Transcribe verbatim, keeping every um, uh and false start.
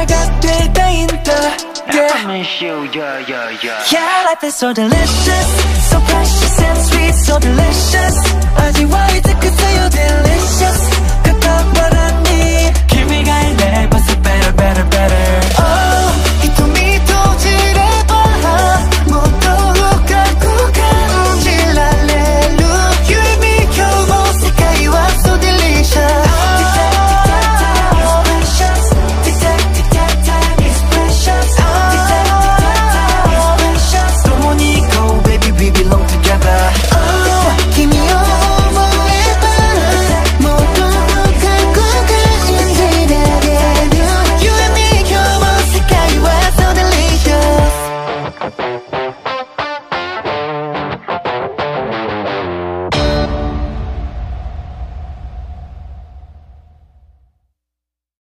하나가 되다인다. Yeah. I miss you, yeah, yeah, yeah. Yeah, life is so delicious, so precious and sweet, so delicious. 아직 white, 그때 you're delicious.